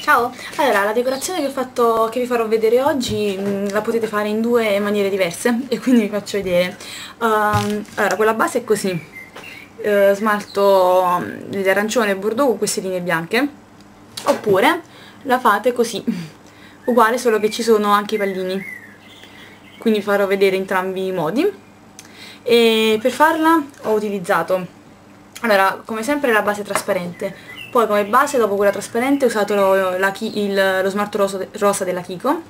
Ciao! Allora, la decorazione che vi farò vedere oggi la potete fare in due maniere diverse e quindi vi faccio vedere. Allora, quella base è così, smalto di arancione e bordeaux con queste linee bianche, oppure la fate così, uguale solo che ci sono anche i pallini, quindi vi farò vedere entrambi i modi. E per farla ho utilizzato, allora, come sempre la base trasparente, poi come base dopo quella trasparente ho usato lo smalto rosa della Kiko,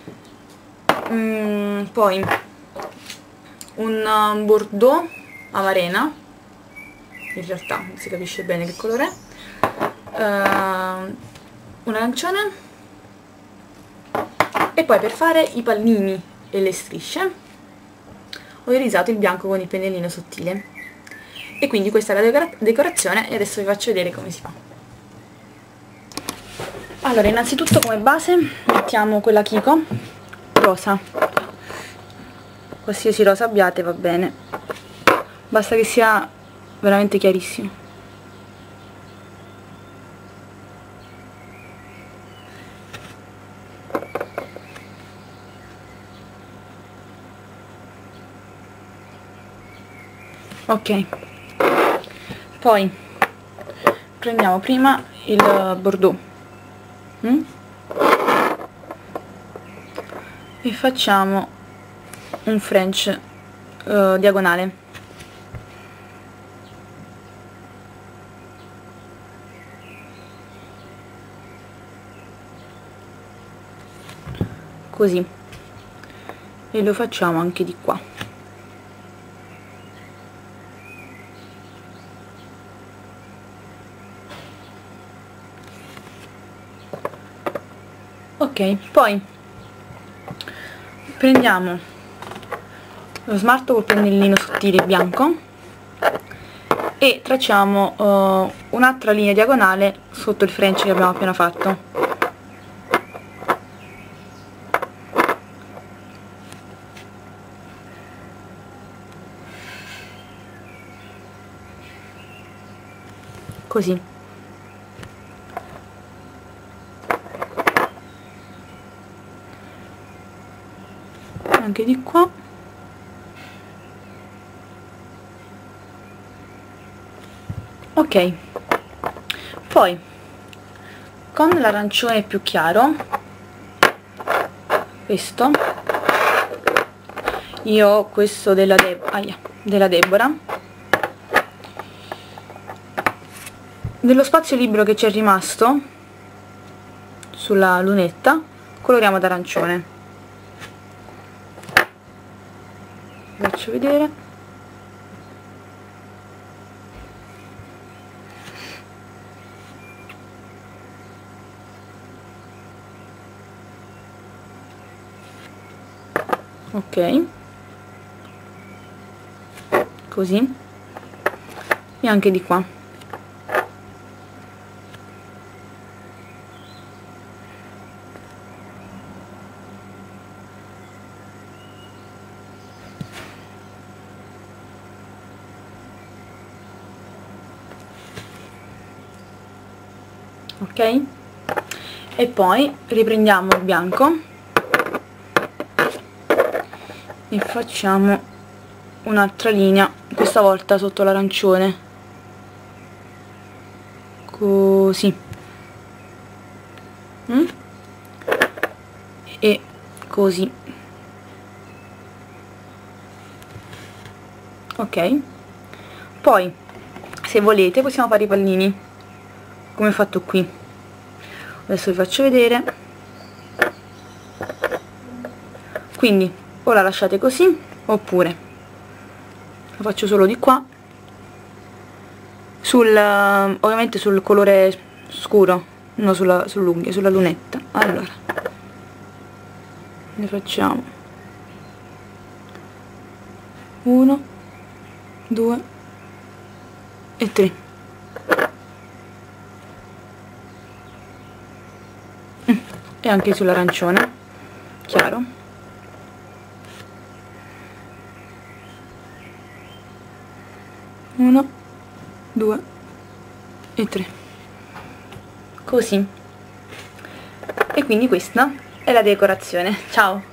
poi un bordeaux amarena, in realtà non si capisce bene che colore è, un arancione, e poi per fare i pallini e le strisce ho utilizzato il bianco con il pennellino sottile. E quindi questa è la decorazione e adesso vi faccio vedere come si fa. Allora, innanzitutto come base mettiamo quella Kiko rosa, qualsiasi rosa abbiate va bene, basta che sia veramente chiarissimo. Ok, poi prendiamo prima il bordeaux e facciamo un French diagonale, così, e lo facciamo anche di qua. Ok, poi prendiamo lo smalto col pennellino sottile bianco e tracciamo un'altra linea diagonale sotto il French che abbiamo appena fatto. Così. Anche di qua. Ok, poi con l'arancione più chiaro, questo, io ho questo della Deborah, nello spazio libero che ci è rimasto sulla lunetta coloriamo d'arancione. Faccio vedere. Ok, così, e anche di qua. Ok, e poi riprendiamo il bianco e facciamo un'altra linea, questa volta sotto l'arancione, così, e così. Ok, poi se volete possiamo fare i pallini come ho fatto qui. Adesso vi faccio vedere. Quindi o la lasciate così oppure lo faccio solo di qua, ovviamente sul colore scuro, non sull'unghia, sulla lunetta. Allora ne facciamo 1, 2 e 3. E anche sull'arancione chiaro. Uno, 2 e 3. Così. e quindi questa è la decorazione. Ciao!